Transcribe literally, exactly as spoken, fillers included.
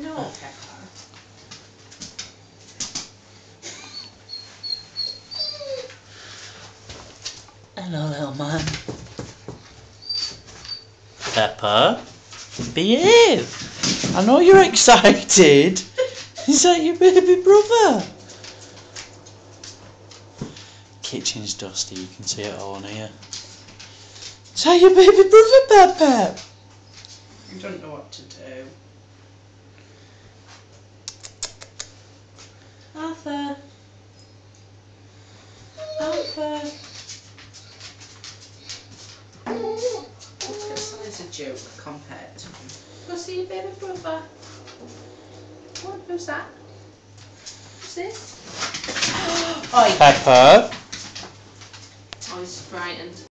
No, Pepper. Hello, little man. Pepper, behave. I know you're excited. Is that your baby brother? Kitchen's dusty, you can see it all in here. Is that your baby brother, Pepper? I don't know what to do. Arthur. Arthur. This is a joke compared to him. Go see your baby brother. What? Who's that? Who's this? Oi. Pepper. Oh, he's frightened.